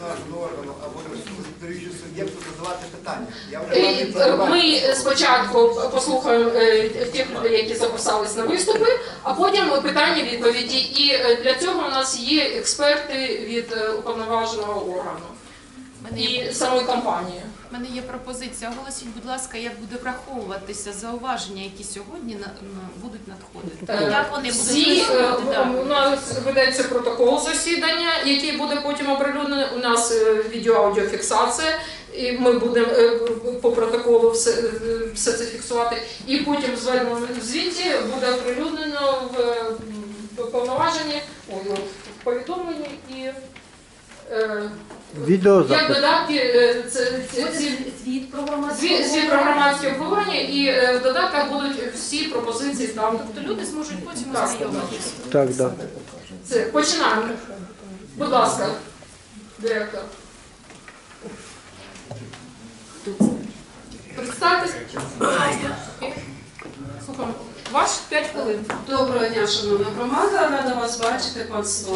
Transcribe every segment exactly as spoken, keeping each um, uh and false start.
уповноваженого органу або контролюючого суб'єкту задавати питання. Я вже Ми спочатку послухаємо тих, які записались на виступи, а потім питання, відповіді. І для цього у нас є експерти від уповноваженого органу і самої компанії. У мене є пропозиція. Оголосіть, будь ласка, як буде враховуватися зауваження, які сьогодні на, на, будуть надходити. Так. Як вони будуть Всі, да. у нас ведеться протокол засідання, який буде потім оприлюднений. У нас відео-аудіофіксація, і ми будемо по протоколу все, все це фіксувати. І потім в зведеному звіті буде оприлюднено в повноваженні, ой, в повідомленні і Відеозапис. як додатки, це, це, ці, Звіт про звіт про громадське обговорення, і в додатках будуть всі пропозиції там. Тобто люди зможуть потім Так. ознайомитися. Так, так. Це, починаємо. Будь ласка, директор. Представтесь. Слухаємо. Ваш п'ять хвилин. Доброго дня, шановна громада. Рада вас бачити, панство,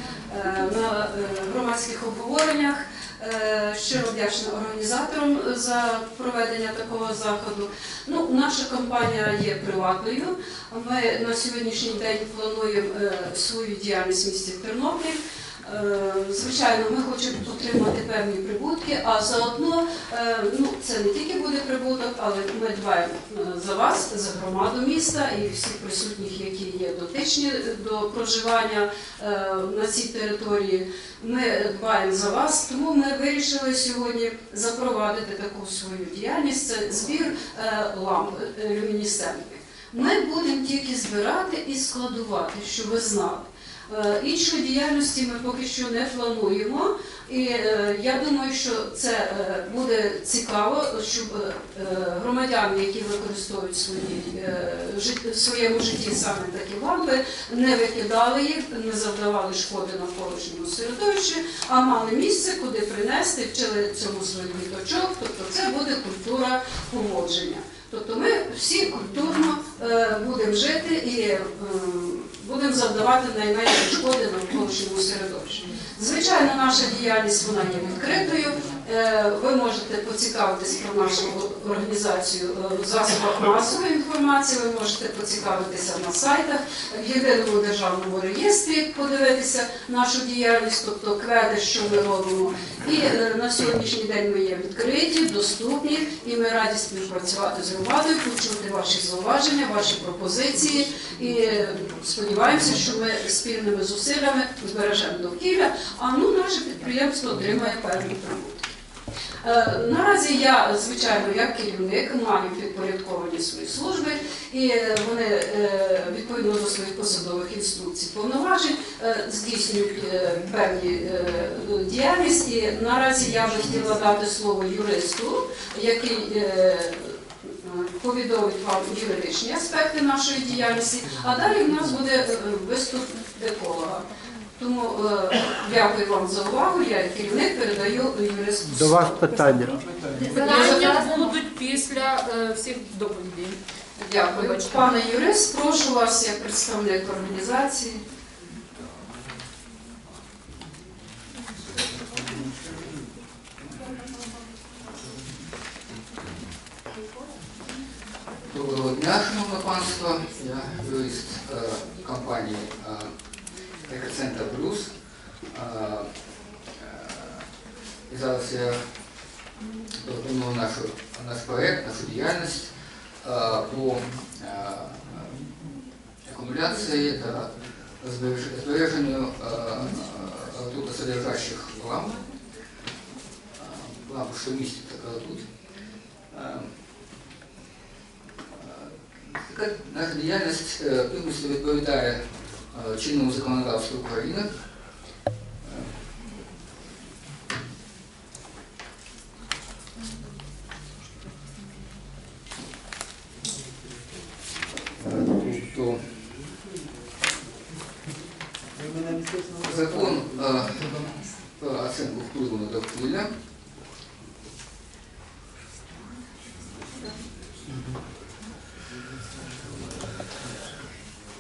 на громадських обговореннях. Щиро вдячна організаторам за проведення такого заходу. Ну, наша компанія є приватною. Ми на сьогоднішній день плануємо свою діяльність в місті Тернопіль. Звичайно, ми хочемо отримати певні прибутки, а заодно, ну, це не тільки буде прибуток, але ми дбаємо за вас, за громаду міста і всіх присутніх, які є дотичні до проживання на цій території. Ми дбаємо за вас, тому ми вирішили сьогодні запровадити таку свою діяльність, це збір ламп люмінесцентних. Ми будемо тільки збирати і складувати, щоб ви знали. Іншої діяльності ми поки що не плануємо, і я думаю, що це буде цікаво, щоб громадяни, які використовують в своєму житті саме такі лампи, не викидали їх, не завдавали шкоди навколишньому середовищу, а мали місце, куди принести, вчили цьому своїх діточок, тобто це буде культура поводження. Тобто ми всі культурно будемо жити і будемо завдавати найменші шкоди навколишньому середовищу. Звичайно, наша діяльність вона є відкритою. Ви можете поцікавитись про нашу організацію в засобах масової інформації, ви можете поцікавитися на сайтах, в єдиному державному реєстрі подивитися нашу діяльність, тобто кведи, що ми робимо. І на сьогоднішній день ми є відкриті, доступні, і ми раді співпрацювати з громадою, почути ваші зауваження, ваші пропозиції. І сподіваємося, що ми спільними зусиллями збережемо довкілля, а ну, наше підприємство отримає певні прибутки. Наразі я, звичайно, як керівник, маю підпорядковані свої служби, і вони, відповідно до своїх посадових інструкцій, повноважень, здійснюють певні діяльність. І наразі я би хотіла дати слово юристу, який повідомить вам юридичні аспекти нашої діяльності, а далі в нас буде виступ еколога. Тому е, дякую вам за увагу, я як керівник передаю юристу. До вас питання. Питання будуть після е, всіх доповідей. Дякую. Пане юрист, прошу вас як представник організації. Доброго дня, шановне панство. Я юрист е, компанії е, Екоцентр Плюс. І зараз я пропоную нашу, наш проєкт, нашу діяльність по акумуляції та збереженню ртутосодержащих ламп, ламп, що містять ртуть. Наша діяльність повністю відповідає чинному законодавству України. Тобто закон про оцінку впливу на довкілля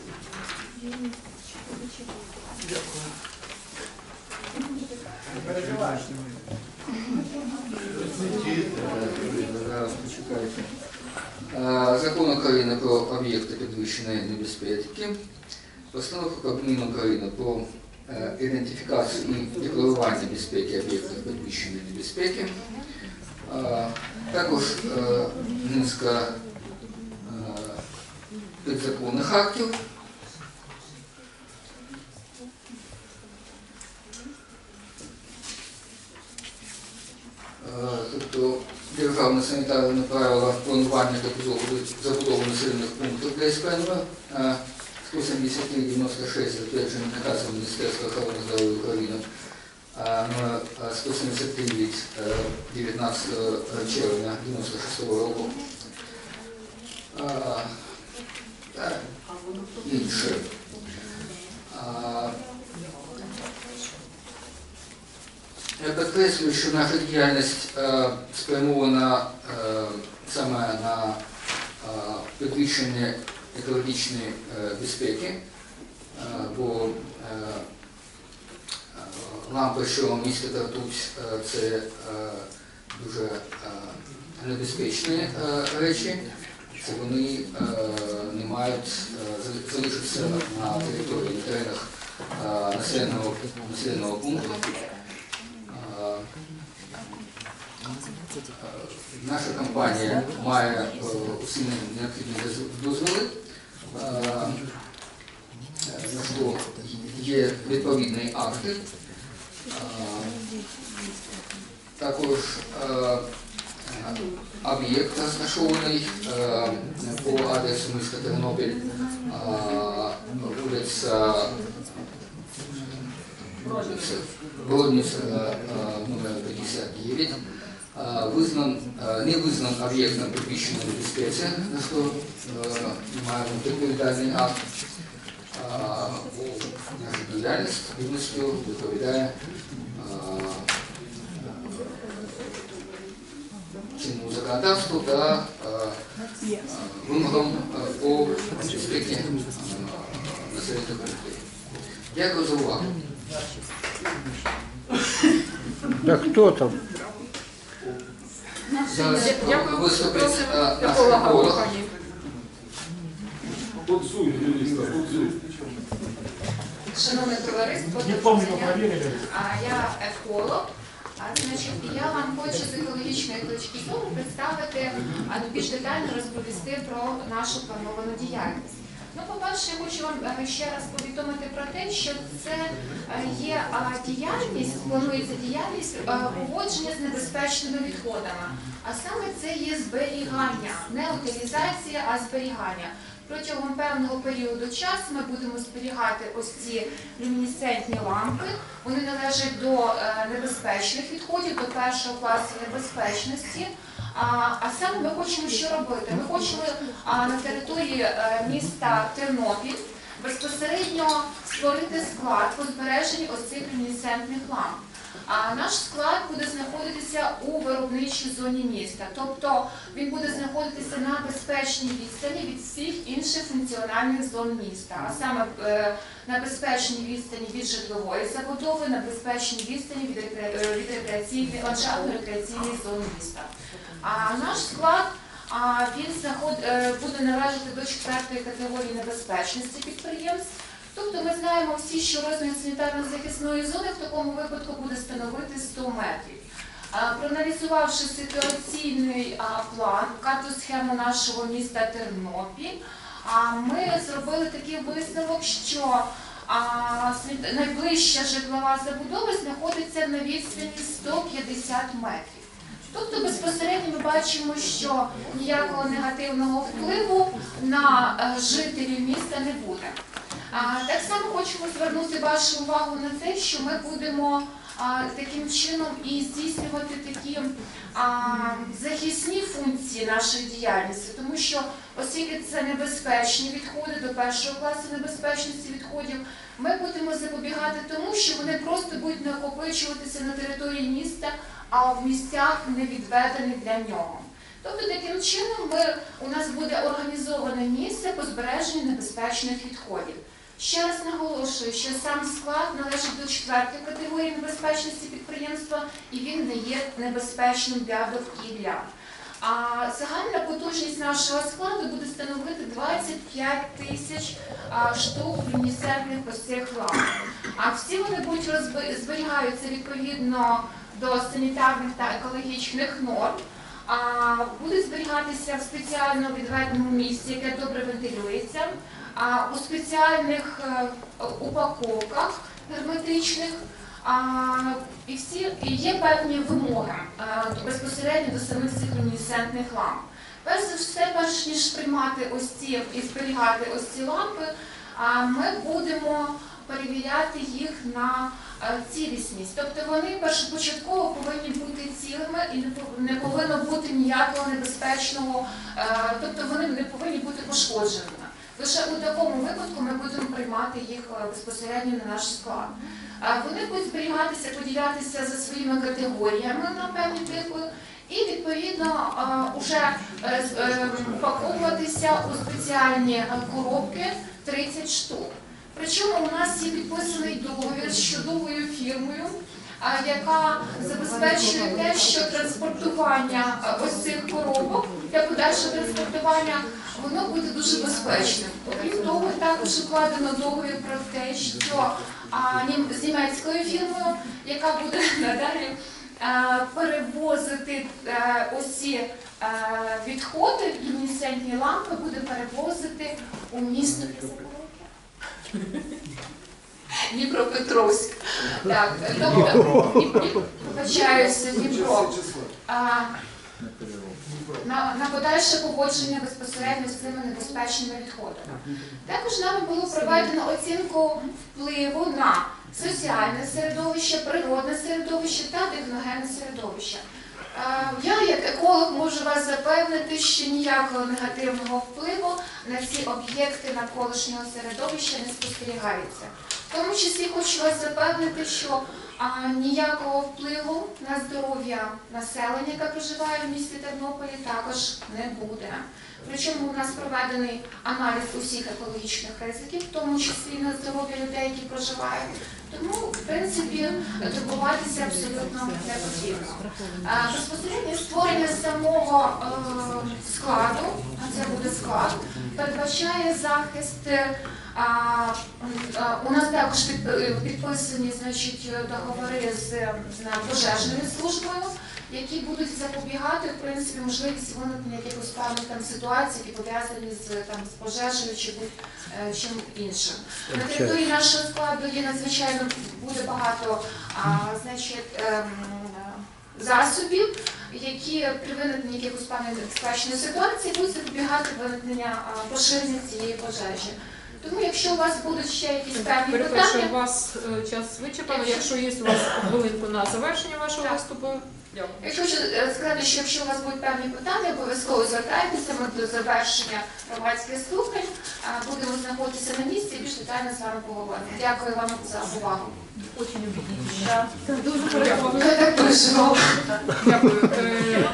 Дякую. Зараз почекайте. Е, Закон України про об'єкти підвищеної небезпеки, Постанова Кабміну України про е, ідентифікацію і декларування безпеки об'єктів підвищеної небезпеки. Е, Також е, низка е, підзаконних актів. Тобто державне санітарне правило планування та забудови населених пунктів для СПНВ сто сімдесят три дев'яносто шість, затверджений наказом Міністерства охорони здоров'я України номер сто сімдесят три від дев'ятнадцятого червня дев'яносто шостого року. Та інше. Я підкреслюю, що наша діяльність е, спрямована е, саме на е, підвищення екологічної е, безпеки, е, бо е, лампи, що містять ртуть, е, це е, дуже е, небезпечні е, речі, це вони е, не мають е, залишитися на території, на теренах е, населеного, населеного пункту. Наша компанія має усі необхідні дозволи, на що є відповідні акти. Також об'єкт розташований по адресу міста Тернопіль, вулиця Бродниця номер п'ятдесят дев'ять. Визнан, не визнан об'єктом підвищеної небезпеці, на що ми маємо відповідальний акт. Наша діяльність повністю відповідає чинному законодавству та вимогам по безпеці населених пунктів. Дякую за увагу. Да кто там? Зараз Дякую. виступить Просимо е, наш еколога еколог. компанії. Подсуй, юриста, подсуй. Шановне товариство, Не доброго помню, дня. проверили. А, я еколог. А, значить, я вам хочу з екологічної точки зору представити, а більш детально розповісти про нашу плановану діяльність. Ну, по-перше, я хочу вам е, ще раз повідомити про те, що це е, є а, діяльність, планується діяльність е, поводження з небезпечними відходами. А саме це є зберігання, не утилізація, а зберігання. Протягом певного періоду часу ми будемо зберігати ось ці люмінесцентні лампи. Вони належать до е, небезпечних відходів, до першого класу небезпечності. А, а саме ми хочемо що робити? Ми хочемо а, на території е, міста Тернопіль безпосередньо створити склад по збереженню ось цих люмінесцентних ламп. А наш склад буде знаходитися у виробничій зоні міста, тобто він буде знаходитися на безпечній відстані від всіх інших функціональних зон міста, а саме е, на безпечній відстані від житлової забудови, на безпечній відстані від, рекре... від рекреаційної, ландшафтно-рекреаційних зон міста. А наш склад а, він знаход... е, буде належати до четвертої категорії небезпечності підприємств. Тобто ми знаємо всі, що розмір санітарно-захисної зони в такому випадку буде становити сто метрів. Проаналізувавши ситуаційний план, карту-схему нашого міста Тернопіль, ми зробили такий висновок, що найближча житлова забудова знаходиться на відстані сто п'ятдесят метрів. Тобто безпосередньо ми бачимо, що ніякого негативного впливу на жителів міста не буде. А, так само хочемо звернути вашу увагу на те, що ми будемо а, таким чином і здійснювати такі а, захисні функції нашої діяльності, тому що оскільки це небезпечні відходи, до першого класу небезпечності відходів, ми будемо запобігати тому, що вони просто будуть накопичуватися на території міста, а в місцях не відведених для нього. Тобто таким чином ми, у нас буде організоване місце по збереженню небезпечних відходів. Ще раз наголошую, що сам склад належить до четвертої категорії небезпечності підприємства і він не є небезпечним для довкілля. А загальна потужність нашого складу буде становити двадцять п'ять тисяч штук люмінесцентних ось цих ламп. А всі вони будуть розби- зберігаються відповідно до санітарних та екологічних норм, а будуть зберігатися в спеціально відведеному місці, яке добре вентилюється, а у спеціальних е, упаковках герметичних. А, і всі і є певні вимоги а, безпосередньо до самих цих люмінесцентних ламп. Перш за все, перш ніж приймати ось ці і зберігати ось ці лампи, а, ми будемо перевіряти їх на а, цілісність. Тобто вони першопочатково повинні бути цілими і не пов- не повинно бути ніякого небезпечного, а, тобто вони не повинні бути пошкодженими. Лише у такому випадку ми будемо приймати їх а, безпосередньо на наш склад. Вони будуть зберігатися, поділятися за своїми категоріями на певні типи і, відповідно, вже упаковуватися у спеціальні коробки тридцять штук. Причому у нас є підписаний договір з чудовою фірмою, яка забезпечує те, що транспортування ось цих коробок для подальшого транспортування воно буде дуже безпечним. Окрім того, також укладено договір про те, що а, нім- з німецькою фірмою, яка буде надалі а, перевозити а, ось ці а, відходи, люмінесцентні лампи буде перевозити у місто Дніпропетровськ. Так, тобто, вибачаюся, Дніпро. А, на, на подальше погодження безпосередньо з цими небезпечними відходами. Також нами було проведено оцінку впливу на соціальне середовище, природне середовище та техногенне середовище. Е, Я, як еколог, можу вас запевнити, що ніякого негативного впливу на ці об'єкти навколишнього середовища не спостерігається. В тому числі хочу вас запевнити, що а, ніякого впливу на здоров'я населення, яке проживає в місті Тернополі, також не буде. Причому у нас проведений аналіз усіх екологічних ризиків, в тому числі на здоров'я людей, які проживають. Тому, в принципі, турбуватися абсолютно не потрібно. А, безпосередньо створення самого е, складу, а це буде склад, передбачає захист. А, а, у нас також під- підписані, значить, договори з, з пожежною службою, які будуть запобігати, в принципі, можливість виникнення якихось певних там ситуацій, які пов'язані з там з пожежею чи будь-чим іншим. На території нашого складу є надзвичайно буде багато, а, значить, ем, засобів, які при виникненні якихось певних небезпечної ситуації будуть запобігати виникнення а, поширення цієї пожежі. Тому, якщо у вас будуть ще якісь певні Перепрошую, у питання, вас е, час вичерпано. Якщо є у вас хвилинку на завершення вашого Так. виступу, дякую. я хочу е, сказати, що якщо у вас будуть певні питання, обов'язково звертайтеся, ми до завершення громадських слухань а, будемо знаходитися на місці і більш детально з вами поговоримо. Дякую вам за увагу. Очень убедительно. Дуже переконано. Я так переживала. Дякую. Е,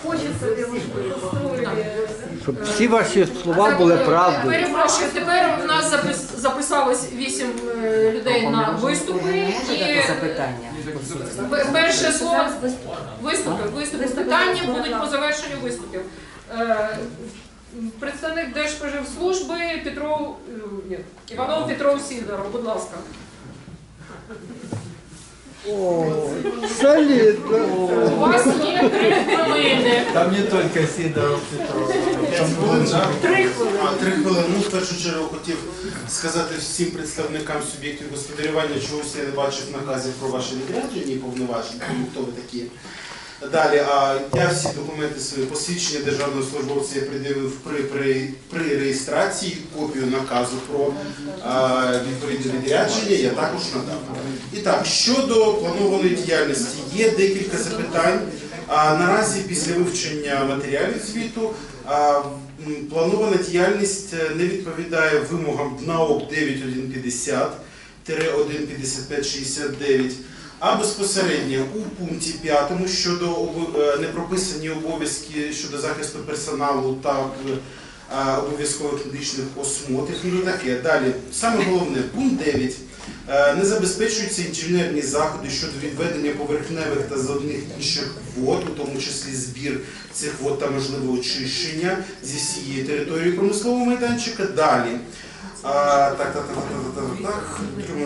Щоб всі ваші слова були правдою. Перепрошую, тепер у нас запис- записалось вісім е, людей на виступи. І запитання. Пе- перше слово виступи, виступи, питання будуть по завершенню виступів. Е, Представник Держспоживслужби Петров, е, ні, Іванов Петров Сідоров, будь ласка. О, солідно. У вас є три хвилини. Там не тільки Сидоров, Петров. Три хвилини. А, три хвилини. Ну, в першу чергу хотів сказати всім представникам суб'єктів господарювання, чогось я не бачив наказів про ваше відрядження і повноваження, хто ви такі. Далі, а я всі документи свої посвідчення державного службовця я пред'явив при, при, при реєстрації, копію наказу про а, відповідне відрядження я також надав. І так, щодо планованої діяльності, є декілька запитань. А, наразі після вивчення матеріалів звіту а, м, планована діяльність не відповідає вимогам ДНАОП дев'ять один п'ятдесят один п'ятдесят п'ять шістдесят дев'ять, а безпосередньо у пункті п'ятому щодо обо- е, непрописані обов'язки щодо захисту персоналу та а, обов'язкових медичних осмотрів. Ну таке. Далі, саме головне, пункт дев'ять. Е, Не забезпечуються інженерні заходи щодо відведення поверхневих та зливних інших вод, у тому числі збір цих вод та можливе очищення зі всієї території промислового майданчика. Далі. А, так, так, так, так, так, так, так.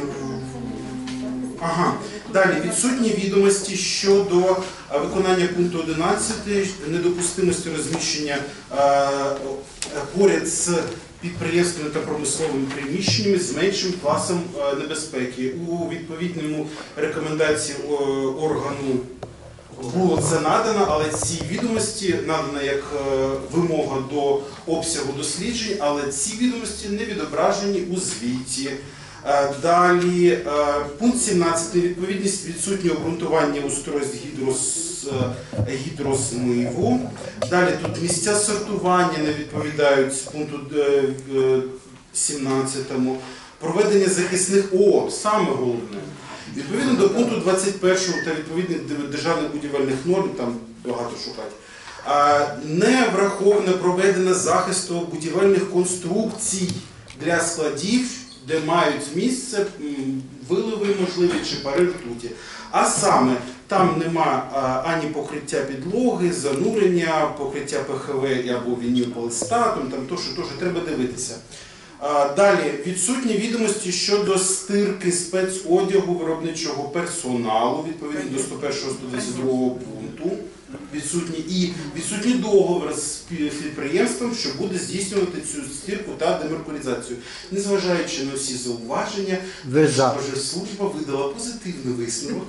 Ага. Далі, відсутні відомості щодо а, виконання пункту одинадцять, недопустимості розміщення а, поряд з підприємствами та промисловими приміщеннями з меншим класом а, небезпеки. У відповідному рекомендації о, органу було це надано, але ці відомості надано як е, вимога до обсягу досліджень, але ці відомості не відображені у звіті. Е, Далі, е, пункт сімнадцять. Відповідність відсутнє обґрунтування устройств гідрос, е, гідрозмиву. Далі тут місця сортування не відповідають пункту е, е, сімнадцятому. Проведення захисних О, саме головне. Відповідно до пункту двадцять першого та відповідних державних будівельних норм, там багато шукати, не враховано проведення захисту будівельних конструкцій для складів, де мають місце виливи можливі чи пари ртуті. А саме, там нема ані покриття підлоги, занурення, покриття Пе Хе Ве або вінілполістатом, там то, що теж треба дивитися. Далі, відсутні відомості щодо стирки спецодягу виробничого персоналу, відповідно до сто першого - сто двадцять другого пункту. Відсутні і відсутній договір з підприємством, що буде здійснювати цю стирку та демеркуризацію. Незважаючи на всі зауваження, Держслужба видала позитивний висновок.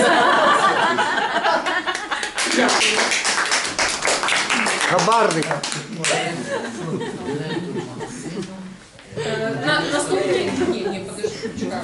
Хабарник. На, наступний... Ні, ні, подожди, чекай.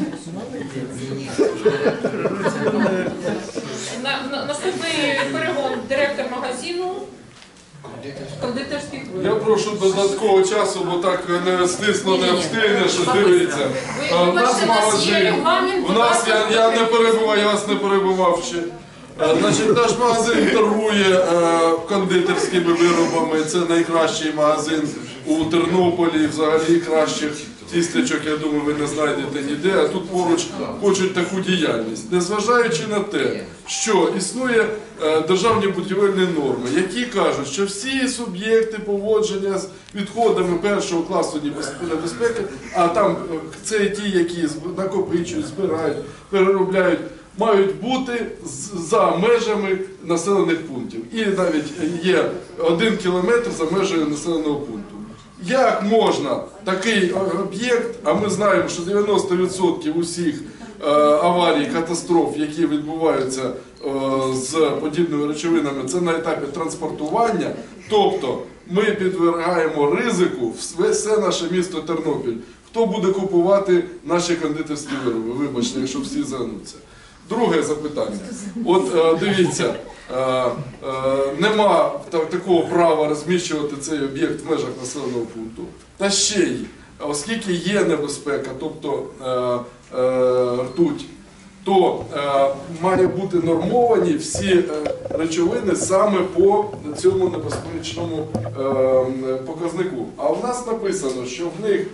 На, на, наступний перегон директор магазину. Кондитерський вироб. Я прошу додаткового часу, бо так не стисло, не обстигне, що дивиться. Ви, У нас бачите, у нас є магазин, регламент, у нас, я, я не перебував, я вас не перебував ще. Е, Значить, наш магазин торгує е, кондитерськими виробами, це найкращий магазин у Тернополі, взагалі кращих тістечок, я думаю, ви не знайдете ніде, а тут поруч хочуть таку діяльність. Незважаючи на те, що існує е, державні будівельні норми, які кажуть, що всі суб'єкти поводження з відходами першого класу небезпеки, а там е, це ті, які накопичують, збирають, переробляють, мають бути за межами населених пунктів. І навіть є один кілометр за межею населеного пункту. Як можна такий об'єкт, а ми знаємо, що дев'яносто відсотків усіх е, аварій, катастроф, які відбуваються е, з подібними речовинами, це на етапі транспортування, тобто ми підвергаємо ризику все наше місто Тернопіль. Хто буде купувати наші кондитерські вироби? Вибачте, якщо всі звернуться. Друге запитання. От е, дивіться, е, е, нема так, такого права розміщувати цей об'єкт в межах населеного пункту. Та ще й, оскільки є небезпека, тобто е, е, ртуть, то е, має бути нормовані всі е, речовини саме по цьому небезпечному е, показнику. А в нас написано, що в них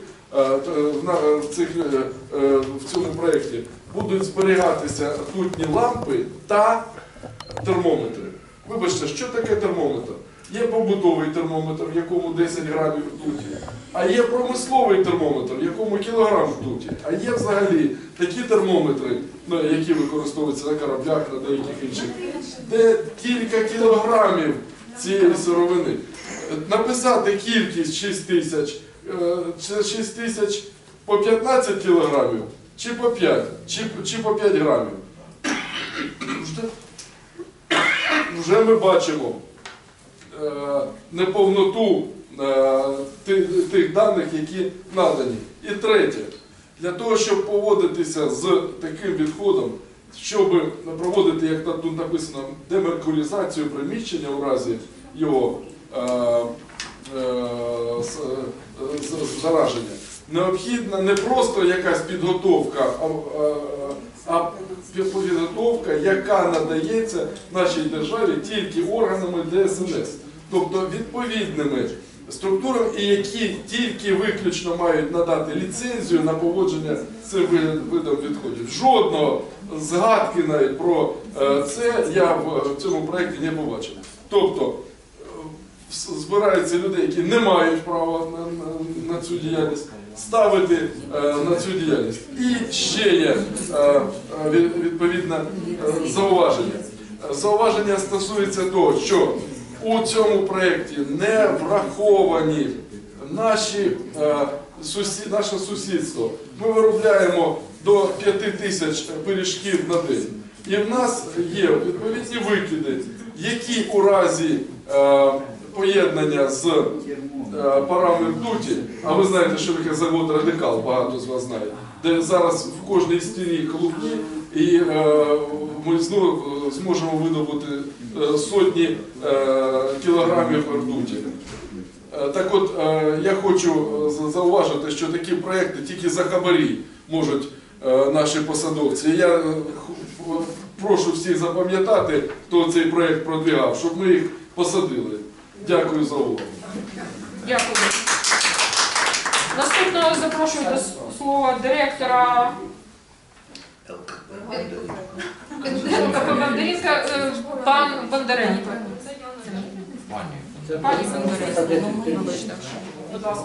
в, цих, в цьому проєкті будуть зберігатися ртутні лампи та термометри. Вибачте, що таке термометр? Є побутовий термометр, в якому десять грамів ртуті, а є промисловий термометр, в якому кілограм ртуті, а є взагалі такі термометри, які використовуються на кораблях, на деяких інших, де кілька кілограмів цієї сировини. Написати кількість шість тисяч, шість тисяч по п'ятнадцять кілограмів, чи по п'ять, чи, чи по п'ять грамів. Вже ми бачимо е, неповноту е, тих, тих даних, які надані. І третє, для того, щоб поводитися з таким відходом, щоб проводити, як тут написано, демеркуризацію приміщення у разі його е, зараження, необхідна не просто якась підготовка, а, а підготовка, яка надається нашій державі тільки органами Де Ес Ен Ес, тобто відповідними структурам і які тільки виключно мають надати ліцензію на поводження з цим видом відходів. Жодного згадки навіть про це я в цьому проєкті не побачив. Тобто збираються люди, які не мають права на, на, на цю діяльність, ставити е, на цю діяльність. І ще є е, відповідне е, зауваження. Зауваження стосується того, що у цьому проєкті не враховані наші, е, сусі, наше сусідство. Ми виробляємо до п'яти тисяч пиріжків на день. І в нас є відповідні викиди, які у разі е, поєднання з е, парами ртуті, а ви знаєте, що таке завод «Радикал», багато з вас знає, де зараз в кожній стіні клубні, і е, ми знову зможемо видобути е, сотні е, кілограмів ртуті. Е, так от, е, я хочу зауважити, що такі проекти тільки за хабарі можуть е, наші посадовці. Я е, прошу всіх запам'ятати, хто цей проект продвигав, щоб ми їх посадили. Дякую за увагу. Дякую. Наступного запрошую до слова директора ЛКП Бондаренка, пан Бондаренко. Пані Бондаренко. Будь ласка.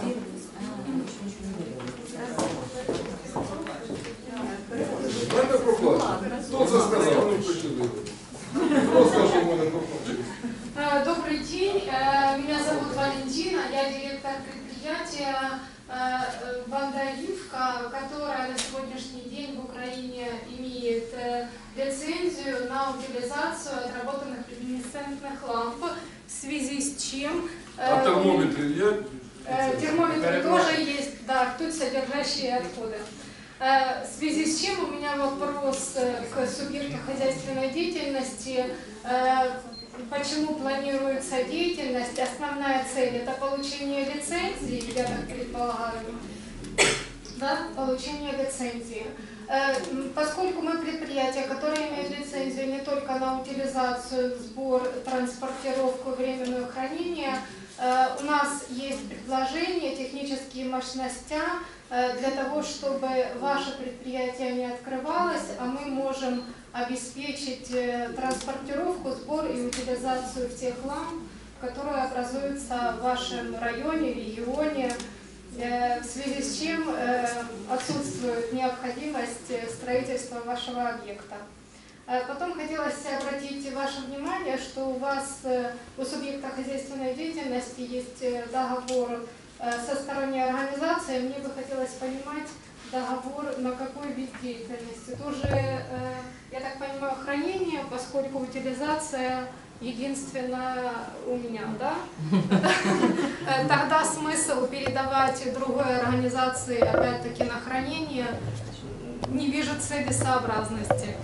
Мене проплачено. Хто це сказав? Ну, причини. Хто сказав, що в мене проплачено? Добрый день, меня зовут Валентина, я директор предприятия «Бондарівка», которое на сегодняшний день в Украине имеет лицензию на утилизацию отработанных люминесцентных ламп, в связи с чем... А термометры есть? Термометры тоже есть, да, ртуть содержащие отходы. В связи с чем у меня вопрос к субъекту хозяйственной деятельности. Почему планируется деятельность? Основная цель – это получение лицензии, я так предполагаю, да, получение лицензии. Поскольку мы предприятие, которое имеет лицензию не только на утилизацию, сбор, транспортировку, временное хранение, у нас есть предложение, технические мощности для того, чтобы ваше предприятие не открывалось, а мы можем обеспечить транспортировку, сбор и утилизацию всех ламп, которые образуются в вашем районе, регионе, в связи с чем отсутствует необходимость строительства вашего объекта. Потом хотелось обратить ваше внимание, что у вас, у субъекта хозяйственной деятельности, есть договор со сторонней организацией. Мне бы хотелось понимать договор на какой вид деятельности. Тоже, я так понимаю, хранение, поскольку утилизация единственно у меня, да? Тогда смысл передавать другой организации, опять-таки, на хранение, не вижу целесообразности.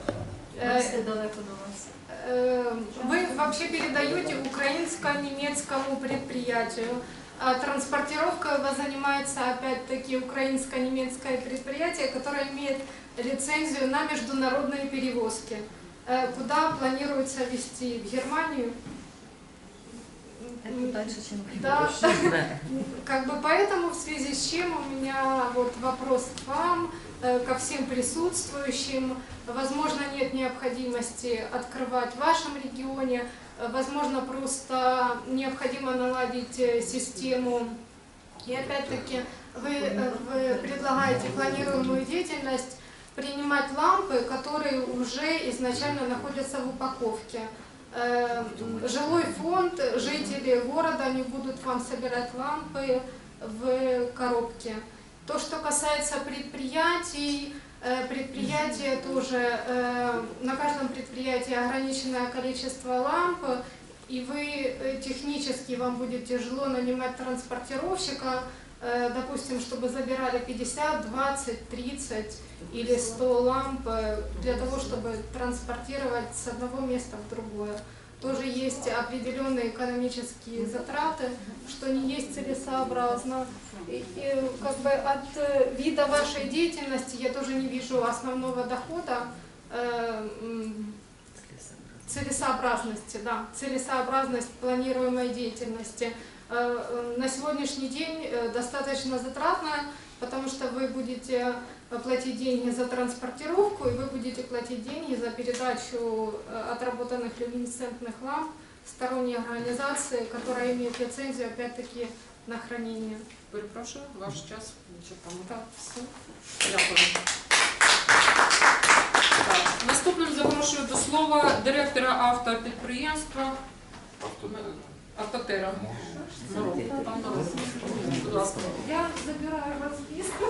Вы вообще передаете украинско-немецкому предприятию, а транспортировкой у вас занимается опять-таки украинско-немецкое предприятие, которое имеет лицензию на международные перевозки. Куда планируется везти? В Германию? Дальше, чем да. Как бы поэтому, в связи с чем у меня вот вопрос к вам, ко всем присутствующим. Возможно, нет необходимости открывать в вашем регионе, возможно, просто необходимо наладить систему. И опять-таки вы, вы предлагаете планируемую деятельность принимать лампы, которые уже изначально находятся в упаковке. Жилой фонд, жители города не будут вам собирать лампы в коробке. То, что касается предприятий, предприятия тоже, на каждом предприятии ограниченное количество ламп, и вы технически вам будет тяжело нанимать транспортировщика, допустим, чтобы забирали пятьдесят, двадцать, тридцать или сто ламп для того, чтобы транспортировать с одного места в другое. Тоже есть определенные экономические затраты, что не есть целесообразно. И, и, как бы от вида вашей деятельности я тоже не вижу основного дохода, э, целесообразности, да, целесообразность планируемой деятельности. э, на сегодняшний день э, достаточно затратная, потому что вы будете платить деньги за транспортировку, и вы будете платить деньги за передачу э, отработанных люминесцентных ламп сторонней организации, которая имеет лицензию, опять-таки, на хранение. Перепрошую, ваш час вичерпано. Так, все. Дякую. Так, наступним запрошую до слова директора автопідприємства Автотера. Мороз. Пан Мороз. Будь ласка. Я забираю вас список.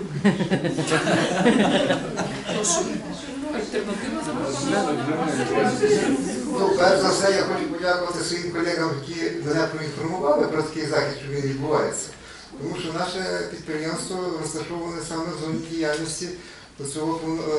Прошу. Альтернативно запропонувати. Ну, перш за все, я хочу подякувати своїм колегам, які мене проінформували про такий захід, що він відбувається. Тому що наше підприємство розташоване саме в зоні діяльності цього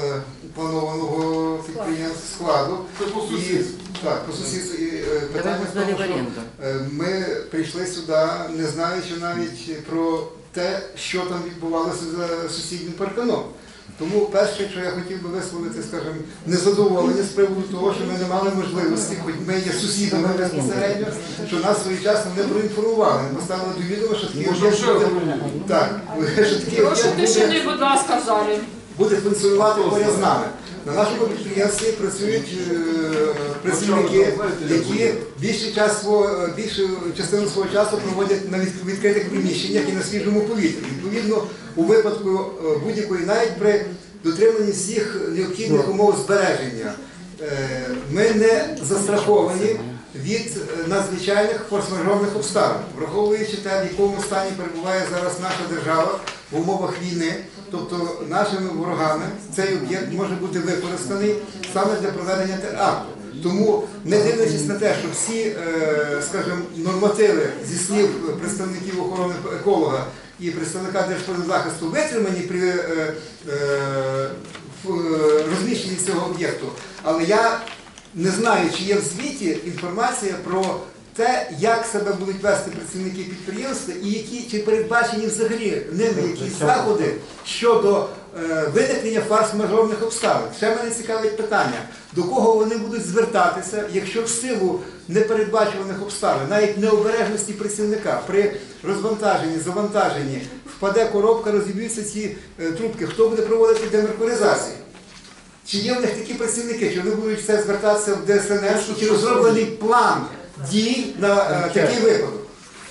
планованого підприємства складу. Це по І, сусідству. так, по сусідству. І е, питання в тому, що е, ми прийшли сюди, не знаючи навіть про те, що там відбувалося за сусіднім парканом. Тому перше, що я хотів би висловити, скажімо, незадоволення з приводу того, що ми не мали можливості, хоч ми є сусідами безпосередньо, що нас своєчасно не проінформували, не поставили до відома, що такий об'єкт буде, так, що такий Прошу об'єкт тишини, буде, будь ласка, в залі. буде функціонувати поряд з нами. На нашому підприємстві працюють е, працівники, які більшу, час свого, більшу частину свого часу проводять на від- відкритих приміщеннях і на свіжому повітрі. Відповідно, у випадку е, будь-якої, навіть при дотриманні всіх необхідних умов збереження, е, ми не застраховані від е, надзвичайних форс-мажорних обставин, враховуючи те, в якому стані перебуває зараз наша держава в умовах війни. Тобто нашими ворогами цей об'єкт може бути використаний саме для проведення теракту. Тому, не дивлячись на те, що всі, е, скажімо, нормативи зі слів представників охорони еколога і представника Держпродзахисту витримані при е, е, розміщенні цього об'єкту, але я не знаю, чи є в звіті інформація про те, як себе будуть вести працівники підприємства і які, чи передбачені взагалі ними якісь заходи щодо е, виникнення форс-мажорних обставин. Ще мене цікавить питання, до кого вони будуть звертатися, якщо в силу непередбачуваних обставин, навіть необережності працівника, при розвантаженні, завантаженні, впаде коробка, розіб'ються ці е, трубки, хто буде проводити демеркуризацію? Чи є в них такі працівники, чи вони будуть все звертатися в Д С Н С, чи розроблений план дій на е, такий випадок?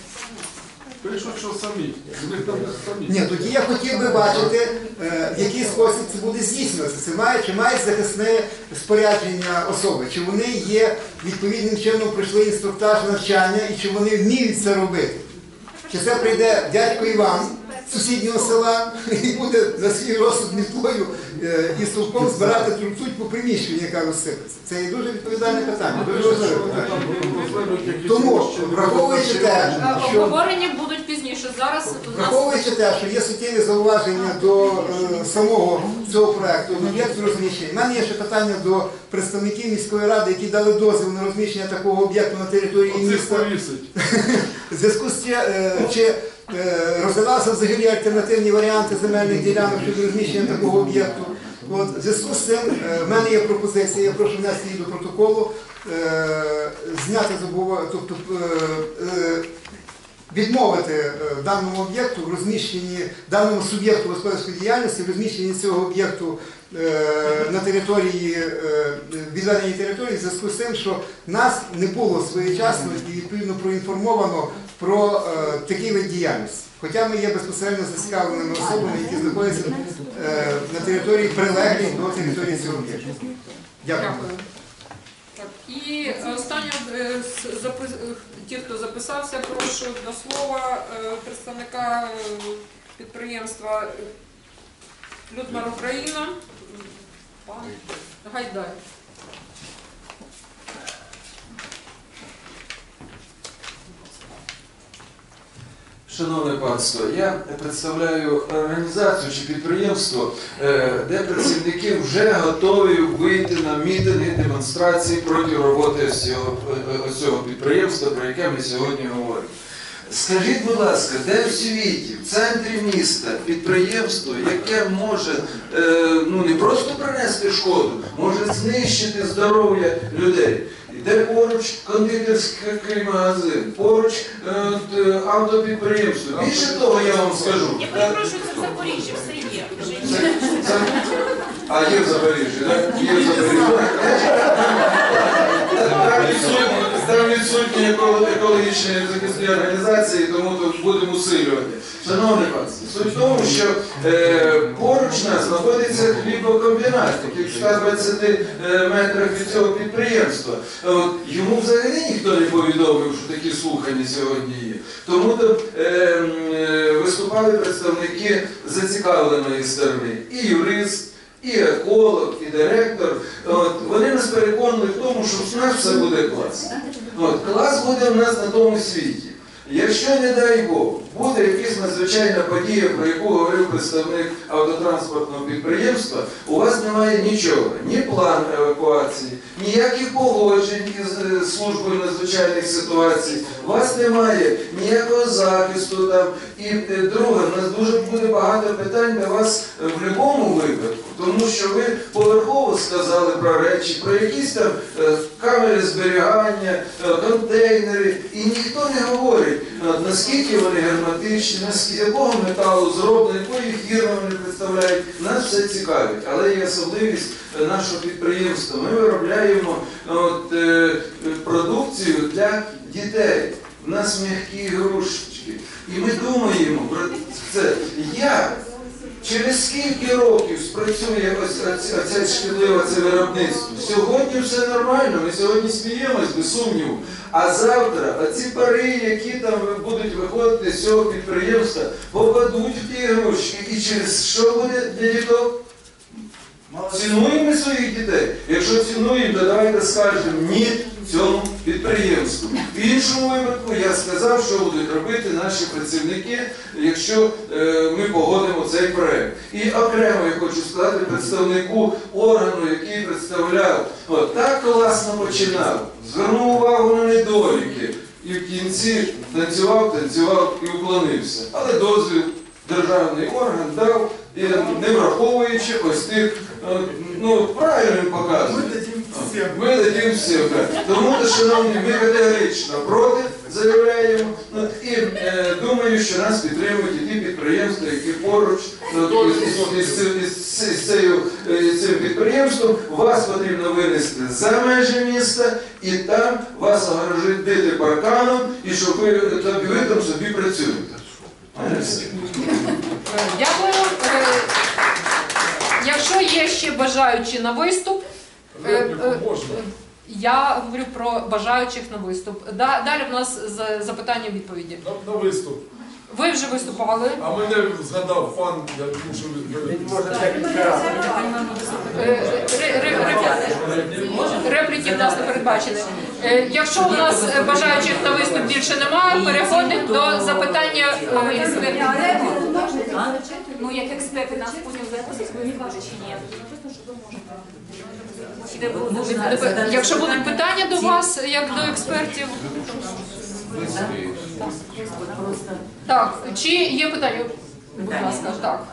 Пишуть, що самі. У них там самі. Ні, тоді я хотів би бачити, е, в який спосіб це буде здійснюватися. Це має, чи мають захисне спорядження особи, чи вони є відповідним чином пройшли інструктаж навчання і чи вони вміють це робити. Чи це прийде дядько Іван з сусіднього села і буде на свій розсуд мітлою е, і стовпом збирати трутуть по приміщенню, яка розсипеться. Це є дуже відповідальне питання, дуже важливе питання. Тому, враховуючи те, що... Обговорення будуть пізніше. Зараз у нас... Враховуючи те, що є суттєві зауваження до е, самого цього проєкту, об'єкту розміщення, в мене є ще питання до представників міської ради, які дали дозвіл на розміщення такого об'єкту на території міста. В зв'язку з чим, е, чи е, розглядалися взагалі альтернативні варіанти земельних ділянок щодо розміщення такого об'єкту. От, в зв'язку з цим е, в мене є пропозиція, я прошу внести її до протоколу, е, зняти забува, тобто е, е, відмовити е, даному об'єкту в розміщенні, даному суб'єкту господарської діяльності в розміщенні цього об'єкту е, на території, е, відведеній території, в зв'язку з тим, що нас не було своєчасно і відповідно проінформовано про е, такий вид діяльності. Хоча ми є безпосередньо зацікавленими особами, які знаходяться е, на території прилеглій до території цього об'єкту. Дякую. Дякую. Так, і останнє, е, з- запис- е, ті, хто записався, прошу до слова е, представника е, підприємства Людмар Україна. Пан Гайдай. Шановне панство, я представляю організацію чи підприємство, е, де працівники вже готові вийти на мітинги, демонстрації проти роботи ось цього, ось цього підприємства, про яке ми сьогодні говоримо. Скажіть, будь ласка, де в світі, в центрі міста, підприємство, яке може е, ну, не просто принести шкоду, може знищити здоров'я людей? Де поруч кондитерський магазин, поруч е, автопідприємство. Більше того я вам скажу. Я перепрошую, це в Запоріжжі все є. Вже Це, це, а є в Запоріжжі, так? Є в Запоріжжі. Там відсутні, там відсутні екологічні захисні організації, тому тут будемо усилювати. Шановні панство, суть в тому, що е, поруч нас знаходиться хлібокомбінат, який в ста двадцяти метрах від цього підприємства. От, йому взагалі ніхто не повідомив, що такі слухання сьогодні є. Тому то, е, е, виступали представники зацікавленої сторони. І юрист, і еколог, і директор. От, вони нас переконали в тому, що в нас все буде клас. От, клас буде в нас на тому світі. Якщо, не дай Бог, буде якась надзвичайна подія, про яку говорив представник автотранспортного підприємства, у вас немає нічого, ні плану евакуації, ніяких погоджень із службою надзвичайних ситуацій, у вас немає ніякого захисту там. І друге, в нас дуже буде багато питань до вас в будь-якому випадку, тому що ви поверхово сказали про речі, про якісь там камери зберігання, контейнери, і ніхто не говорить, наскільки вони герметичні, наскільки, якого металу зроблені, якої фірми вони представляють. Нас все цікавить, але є особливість нашого підприємства. Ми виробляємо от, е, продукцію для дітей. У нас м'які ігрушечки. І ми думаємо про це. Як? Через скільки років спрацює ось оце шкідливе це виробництво? Сьогодні все нормально, ми сьогодні сміємось, без сумніву. А завтра оці пари, які там будуть виходити з цього підприємства, попадуть в ті ігрушки. І через що буде для діток? Цінуємо своїх дітей. Якщо цінуємо, то давайте скажемо ні цьому підприємству. В іншому випадку я сказав, що будуть робити наші працівники, якщо е, ми погодимо цей проект. І окремо я хочу сказати представнику органу, який представляв, от так класно починав, звернув увагу на недоліки і в кінці танцював, танцював і уклонився. Але дозвіл державний орган дав, і не враховуючи ось тих, ну, правильно показує. Ми дадим всім. Тому, шановні, ми категорично проти заявляємо. Ну, і е, думаю, що нас підтримують і ті підприємства, які поруч ну, із, із, із, із, цим, із цим підприємством. Вас потрібно винести за межі міста і там вас огородити парканом, і щоб ви, ви там собі працюєте. Дякую. Якщо є ще бажаючі на виступ, я говорю про бажаючих на виступ. Далі в нас запитання-відповіді. На виступ. Ви вже виступали. А мене згадав пан, я мушу репліки в нас не передбачені. Якщо у нас бажаючих на виступ більше немає, переходимо до запитання експертів. Ну, як експерти нас потім запустять, ви не кажуть, чи ні. Якщо будуть питання до вас, як до експертів. Так, чи є питання? Будь ласка, так.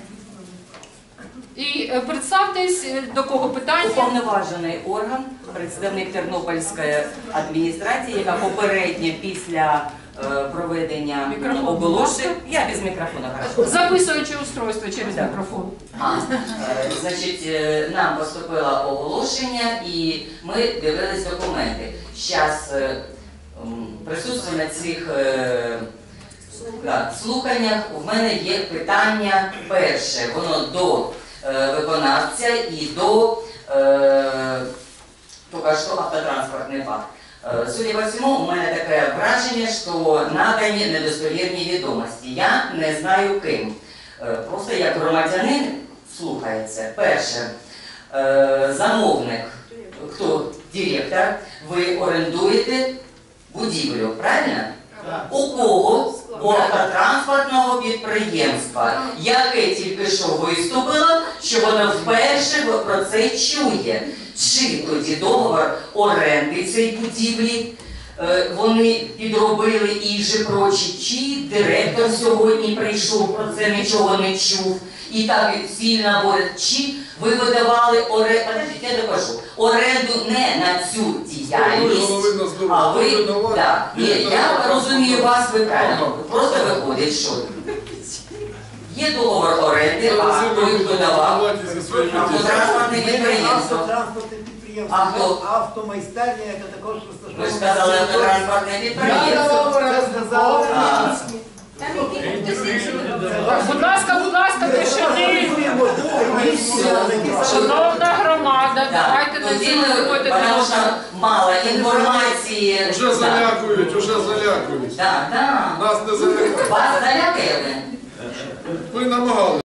І представтесь, до кого питання. Уповноважений орган, представник Тернопільської адміністрації, яка попередньо після е, проведення оголошень... Я без мікрофона. Записуючи устройство через так. мікрофон. А, е, значить, е, нам поступило оголошення і ми дивились документи. Зараз е, присутствую на цих е, так, слуханнях. У мене є питання перше, воно до виконавця і до е, только что автотранспортний факт. Е, судя по всьому, у мене таке враження, що надані недостовірні відомості. Я не знаю ким. Е, просто як громадянин слухається. Перше, е, замовник, хто директор, ви орендуєте будівлю, правильно? У кого? У автотранспортного підприємства, яке тільки що виступило, що воно вперше про це чує. Чи тоді договор оренди цієї будівлі е, вони підробили і же прочі, чи директор сьогодні прийшов, про це нічого не чув, і так сильно борють, чи ви видавали оренду, я докажу, оренду не на цю діяльність, а ви, так, ні, я розумію вас, ви правильно, просто виходить, що є договор оренди, а хто їх видавав, автотранспортне підприємство. А хто? Автомайстерня, яка також Ви ж сказали автотранспортне підприємство. А. Будь ласка, будь ласка, тишини. Шановна громада, давайте на Тоді цьому ми, виходити. тому що мало інформації. Уже залякують, уже залякують. Так, так. Нас не залякують. Вас залякали? Ви намагалися.